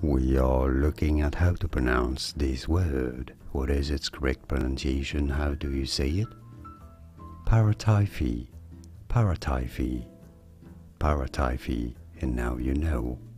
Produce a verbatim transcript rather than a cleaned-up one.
We are looking at how to pronounce this word. What is its correct pronunciation? How do you say it? Paratyphi, paratyphi, paratyphi, and now you know.